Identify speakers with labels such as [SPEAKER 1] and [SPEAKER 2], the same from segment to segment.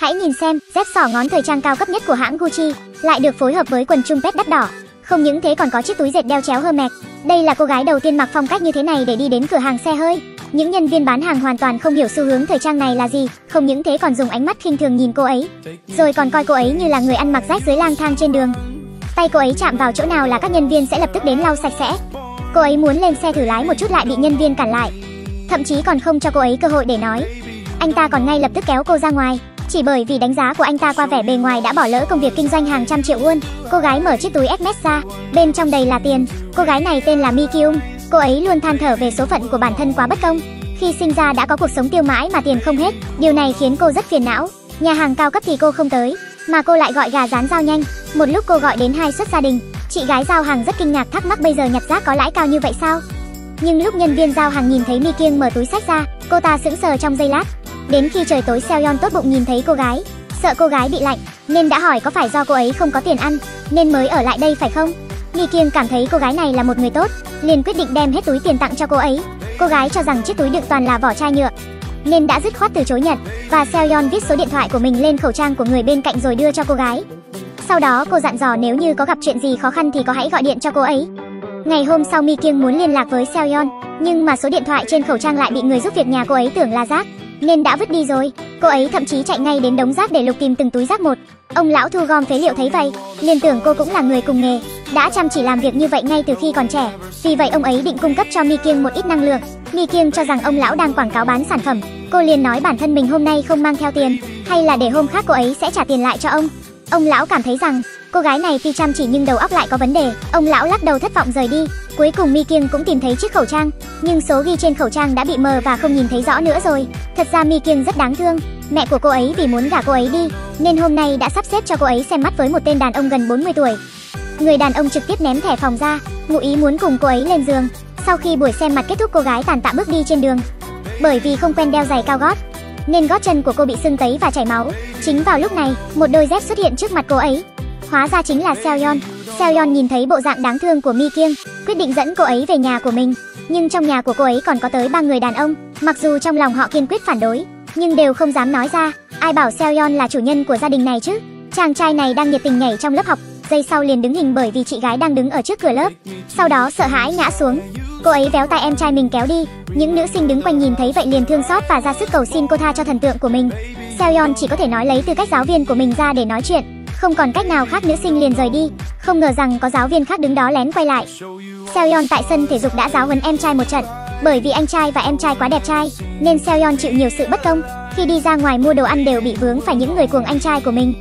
[SPEAKER 1] Hãy nhìn xem, dép xỏ ngón thời trang cao cấp nhất của hãng Gucci lại được phối hợp với quần trumpet đắt đỏ. Không những thế còn có chiếc túi dệt đeo chéo Hermes. Đây là cô gái đầu tiên mặc phong cách như thế này để đi đến cửa hàng xe hơi. Những nhân viên bán hàng hoàn toàn không hiểu xu hướng thời trang này là gì, không những thế còn dùng ánh mắt khinh thường nhìn cô ấy, rồi còn coi cô ấy như là người ăn mặc rách rưới lang thang trên đường. Tay cô ấy chạm vào chỗ nào là các nhân viên sẽ lập tức đến lau sạch sẽ. Cô ấy muốn lên xe thử lái một chút lại bị nhân viên cản lại, thậm chí còn không cho cô ấy cơ hội để nói. Anh ta còn ngay lập tức kéo cô ra ngoài, chỉ bởi vì đánh giá của anh ta qua vẻ bề ngoài đã bỏ lỡ công việc kinh doanh hàng trăm triệu won. Cô gái mở chiếc túi Hermes ra, bên trong đầy là tiền. Cô gái này tên là Mi Kyung. Cô ấy luôn than thở về số phận của bản thân quá bất công. Khi sinh ra đã có cuộc sống tiêu mãi mà tiền không hết, điều này khiến cô rất phiền não. Nhà hàng cao cấp thì cô không tới, mà cô lại gọi gà rán giao nhanh. Một lúc cô gọi đến 2 suất gia đình. Chị gái giao hàng rất kinh ngạc thắc mắc bây giờ nhặt rác có lãi cao như vậy sao? Nhưng lúc nhân viên giao hàng nhìn thấy Mi Kyung mở túi xách ra, cô ta sững sờ trong giây lát. Đến khi trời tối, Seoyeon tốt bụng nhìn thấy cô gái, sợ cô gái bị lạnh nên đã hỏi có phải do cô ấy không có tiền ăn nên mới ở lại đây phải không. Mi Kyung cảm thấy cô gái này là một người tốt, liền quyết định đem hết túi tiền tặng cho cô ấy. Cô gái cho rằng chiếc túi đựng toàn là vỏ chai nhựa nên đã dứt khoát từ chối nhận, và Seoyeon viết số điện thoại của mình lên khẩu trang của người bên cạnh rồi đưa cho cô gái. Sau đó cô dặn dò nếu như có gặp chuyện gì khó khăn thì có hãy gọi điện cho cô ấy. Ngày hôm sau Mi Kyung muốn liên lạc với Seoyeon, nhưng mà số điện thoại trên khẩu trang lại bị người giúp việc nhà cô ấy tưởng là rác nên đã vứt đi rồi. Cô ấy thậm chí chạy ngay đến đống rác để lục tìm từng túi rác một. Ông lão thu gom phế liệu thấy vậy, liền tưởng cô cũng là người cùng nghề, đã chăm chỉ làm việc như vậy ngay từ khi còn trẻ. Vì vậy ông ấy định cung cấp cho Mi Kyung một ít năng lượng. Mi Kyung cho rằng ông lão đang quảng cáo bán sản phẩm. Cô liền nói bản thân mình hôm nay không mang theo tiền, hay là để hôm khác cô ấy sẽ trả tiền lại cho ông. Ông lão cảm thấy rằng cô gái này tuy chăm chỉ nhưng đầu óc lại có vấn đề. Ông lão lắc đầu thất vọng rời đi. Cuối cùng Mi Kyung cũng tìm thấy chiếc khẩu trang, nhưng số ghi trên khẩu trang đã bị mờ và không nhìn thấy rõ nữa rồi. Thật ra Mi Kyung rất đáng thương. Mẹ của cô ấy vì muốn gả cô ấy đi nên hôm nay đã sắp xếp cho cô ấy xem mắt với một tên đàn ông gần 40 tuổi. Người đàn ông trực tiếp ném thẻ phòng ra, ngụ ý muốn cùng cô ấy lên giường. Sau khi buổi xem mặt kết thúc, cô gái tàn tạ bước đi trên đường. Bởi vì không quen đeo giày cao gót nên gót chân của cô bị sưng tấy và chảy máu. Chính vào lúc này, một đôi dép xuất hiện trước mặt cô ấy. Hóa ra chính là Seoyeon. Seoyeon nhìn thấy bộ dạng đáng thương của Mi Kyung, quyết định dẫn cô ấy về nhà của mình. Nhưng trong nhà của cô ấy còn có tới 3 người đàn ông. Mặc dù trong lòng họ kiên quyết phản đối, nhưng đều không dám nói ra. Ai bảo Seoyeon là chủ nhân của gia đình này chứ. Chàng trai này đang nhiệt tình nhảy trong lớp học, giây sau liền đứng hình bởi vì chị gái đang đứng ở trước cửa lớp. Sau đó sợ hãi ngã xuống. Cô ấy véo tay em trai mình kéo đi. Những nữ sinh đứng quanh nhìn thấy vậy liền thương xót và ra sức cầu xin cô tha cho thần tượng của mình. Seoyeon chỉ có thể nói lấy tư cách giáo viên của mình ra để nói chuyện. Không còn cách nào khác, nữ sinh liền rời đi. Không ngờ rằng có giáo viên khác đứng đó lén quay lại. Seoyeon tại sân thể dục đã giáo huấn em trai một trận. Bởi vì anh trai và em trai quá đẹp trai nên Seoyeon chịu nhiều sự bất công. Khi đi ra ngoài mua đồ ăn đều bị vướng phải những người cuồng anh trai của mình.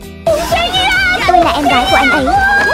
[SPEAKER 1] Tôi là em gái của anh ấy.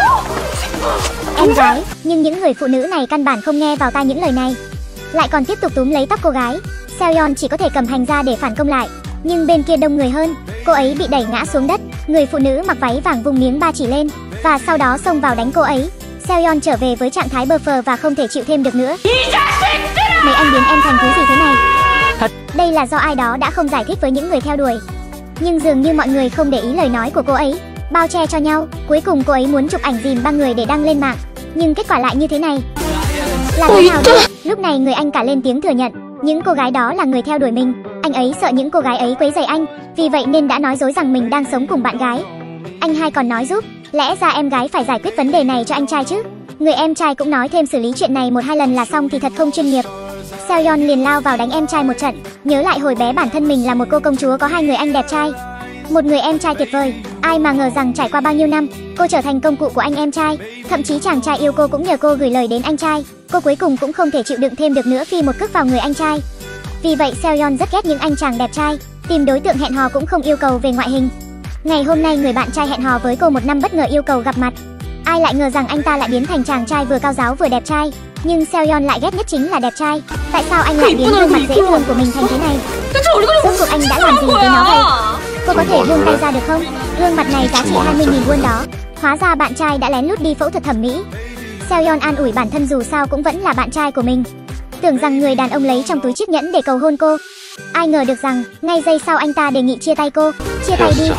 [SPEAKER 1] Em gái, nhưng những người phụ nữ này căn bản không nghe vào tai những lời này, lại còn tiếp tục túm lấy tóc cô gái. Seoyeon chỉ có thể cầm hành ra để phản công lại, nhưng bên kia đông người hơn, cô ấy bị đẩy ngã xuống đất. Người phụ nữ mặc váy vàng vung miếng ba chỉ lên và sau đó xông vào đánh cô ấy. Seoyeon trở về với trạng thái bơ phờ và không thể chịu thêm được nữa. Mấy anh biến em thành thứ gì thế này? Đây là do ai đó đã không giải thích với những người theo đuổi, nhưng dường như mọi người không để ý lời nói của cô ấy, bao che cho nhau. Cuối cùng cô ấy muốn chụp ảnh dìm 3 người để đăng lên mạng, nhưng kết quả lại như thế này. Là thế nào đây? Lúc này người anh cả lên tiếng thừa nhận những cô gái đó là người theo đuổi mình. Anh ấy sợ những cô gái ấy quấy rầy anh, vì vậy nên đã nói dối rằng mình đang sống cùng bạn gái. Anh hai còn nói giúp, lẽ ra em gái phải giải quyết vấn đề này cho anh trai chứ. Người em trai cũng nói thêm xử lý chuyện này 1-2 lần là xong thì thật không chuyên nghiệp. Seoyeon liền lao vào đánh em trai một trận, nhớ lại hồi bé bản thân mình là một cô công chúa có 2 người anh đẹp trai, một người em trai tuyệt vời. Ai mà ngờ rằng trải qua bao nhiêu năm, cô trở thành công cụ của anh em trai. Thậm chí chàng trai yêu cô cũng nhờ cô gửi lời đến anh trai. Cô cuối cùng cũng không thể chịu đựng thêm được nữa khi một cước vào người anh trai. Vì vậy Seoyeon rất ghét những anh chàng đẹp trai. Tìm đối tượng hẹn hò cũng không yêu cầu về ngoại hình. Ngày hôm nay người bạn trai hẹn hò với cô 1 năm bất ngờ yêu cầu gặp mặt. Ai lại ngờ rằng anh ta lại biến thành chàng trai vừa cao giáo vừa đẹp trai. Nhưng Seoyeon lại ghét nhất chính là đẹp trai. Tại sao anh lại biến gương mặt dễ thương của mình thành thế này? Rốt cuộc anh đã làm gì với nó vậy? Cô có thể buông tay ra được không? Gương mặt này giá trị 20.000 won đó. Hóa ra bạn trai đã lén lút đi phẫu thuật thẩm mỹ. Seoyeon an ủi bản thân dù sao cũng vẫn là bạn trai của mình. Tưởng rằng người đàn ông lấy trong túi chiếc nhẫn để cầu hôn cô. Ai ngờ được rằng ngay giây sau anh ta đề nghị chia tay cô. Chia tay đi.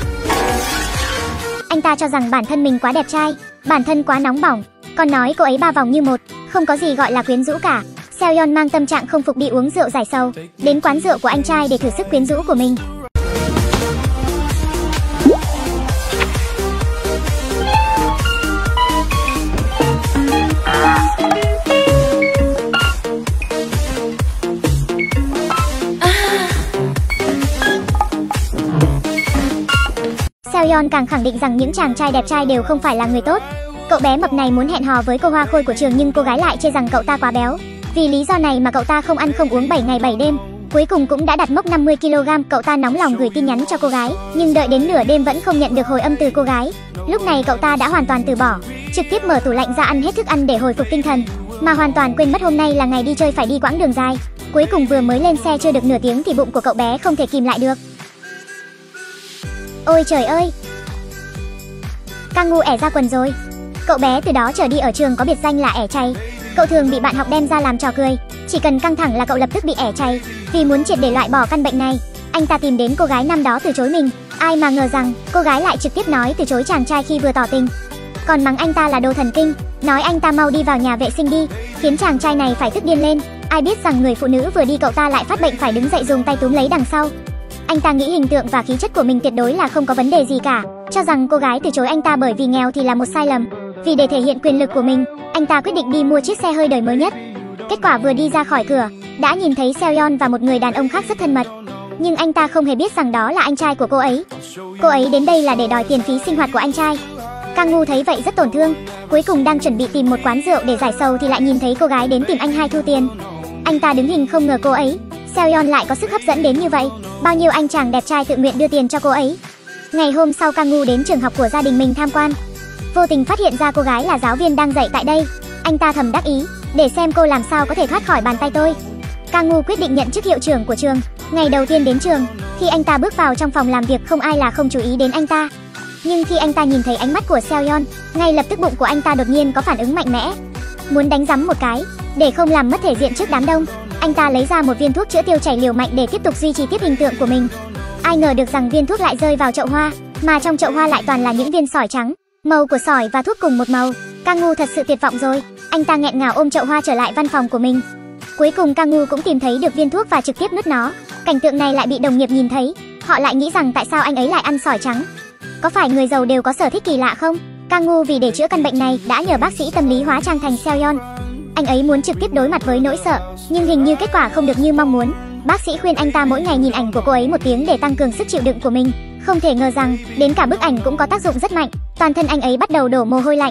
[SPEAKER 1] Anh ta cho rằng bản thân mình quá đẹp trai, bản thân quá nóng bỏng, còn nói cô ấy 3 vòng như một, không có gì gọi là quyến rũ cả. Seoyeon mang tâm trạng không phục đi uống rượu giải sầu, đến quán rượu của anh trai để thử sức quyến rũ của mình. Seoyeon càng khẳng định rằng những chàng trai đẹp trai đều không phải là người tốt. Cậu bé mập này muốn hẹn hò với cô hoa khôi của trường nhưng cô gái lại chê rằng cậu ta quá béo. Vì lý do này mà cậu ta không ăn không uống 7 ngày 7 đêm. Cuối cùng cũng đã đặt mốc 50 kg, cậu ta nóng lòng gửi tin nhắn cho cô gái, nhưng đợi đến nửa đêm vẫn không nhận được hồi âm từ cô gái. Lúc này cậu ta đã hoàn toàn từ bỏ, trực tiếp mở tủ lạnh ra ăn hết thức ăn để hồi phục tinh thần, mà hoàn toàn quên mất hôm nay là ngày đi chơi phải đi quãng đường dài. Cuối cùng vừa mới lên xe chưa được nửa tiếng thì bụng của cậu bé không thể kìm lại được. Ôi trời ơi, Kangwoo ẻ ra quần rồi. Cậu bé từ đó trở đi ở trường có biệt danh là ẻ chay. Cậu thường bị bạn học đem ra làm trò cười, chỉ cần căng thẳng là cậu lập tức bị ẻ chay. Vì muốn triệt để loại bỏ căn bệnh này, anh ta tìm đến cô gái năm đó từ chối mình. Ai mà ngờ rằng cô gái lại trực tiếp nói từ chối chàng trai khi vừa tỏ tình, còn mắng anh ta là đồ thần kinh, nói anh ta mau đi vào nhà vệ sinh đi, khiến chàng trai này phải tức điên lên. Ai biết rằng người phụ nữ vừa đi cậu ta lại phát bệnh phải đứng dậy dùng tay túm lấy đằng sau. Anh ta nghĩ hình tượng và khí chất của mình tuyệt đối là không có vấn đề gì cả, cho rằng cô gái từ chối anh ta bởi vì nghèo thì là một sai lầm. Vì để thể hiện quyền lực của mình, anh ta quyết định đi mua chiếc xe hơi đời mới nhất. Kết quả vừa đi ra khỏi cửa, đã nhìn thấy Seoyeon và một người đàn ông khác rất thân mật. Nhưng anh ta không hề biết rằng đó là anh trai của cô ấy. Cô ấy đến đây là để đòi tiền phí sinh hoạt của anh trai. Kangwoo thấy vậy rất tổn thương. Cuối cùng đang chuẩn bị tìm một quán rượu để giải sầu thì lại nhìn thấy cô gái đến tìm anh hai thu tiền. Anh ta đứng hình không ngờ cô ấy, Seoyeon lại có sức hấp dẫn đến như vậy. Bao nhiêu anh chàng đẹp trai tự nguyện đưa tiền cho cô ấy. Ngày hôm sau Kangwoo đến trường học của gia đình mình tham quan, vô tình phát hiện ra cô gái là giáo viên đang dạy tại đây. Anh ta thầm đắc ý, để xem cô làm sao có thể thoát khỏi bàn tay tôi. Kangwoo quyết định nhận chức hiệu trưởng của trường. Ngày đầu tiên đến trường, khi anh ta bước vào trong phòng làm việc không ai là không chú ý đến anh ta. Nhưng khi anh ta nhìn thấy ánh mắt của Seoyeon, ngay lập tức bụng của anh ta đột nhiên có phản ứng mạnh mẽ, muốn đánh giấm một cái. Để không làm mất thể diện trước đám đông, anh ta lấy ra một viên thuốc chữa tiêu chảy liều mạnh để tiếp tục duy trì tiếp hình tượng của mình. Ai ngờ được rằng viên thuốc lại rơi vào chậu hoa, mà trong chậu hoa lại toàn là những viên sỏi trắng. Màu của sỏi và thuốc cùng một màu. Kangwoo thật sự tuyệt vọng rồi. Anh ta nghẹn ngào ôm chậu hoa trở lại văn phòng của mình. Cuối cùng Kangwoo cũng tìm thấy được viên thuốc và trực tiếp nuốt nó. Cảnh tượng này lại bị đồng nghiệp nhìn thấy. Họ lại nghĩ rằng tại sao anh ấy lại ăn sỏi trắng. Có phải người giàu đều có sở thích kỳ lạ không? Kangwoo vì để chữa căn bệnh này đã nhờ bác sĩ tâm lý hóa trang thành Seoyeon. Anh ấy muốn trực tiếp đối mặt với nỗi sợ, nhưng hình như kết quả không được như mong muốn. Bác sĩ khuyên anh ta mỗi ngày nhìn ảnh của cô ấy 1 tiếng để tăng cường sức chịu đựng của mình. Không thể ngờ rằng đến cả bức ảnh cũng có tác dụng rất mạnh. Toàn thân anh ấy bắt đầu đổ mồ hôi lạnh.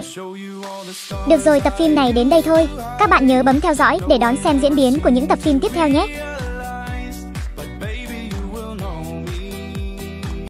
[SPEAKER 1] Được rồi, tập phim này đến đây thôi. Các bạn nhớ bấm theo dõi để đón xem diễn biến của những tập phim tiếp theo nhé.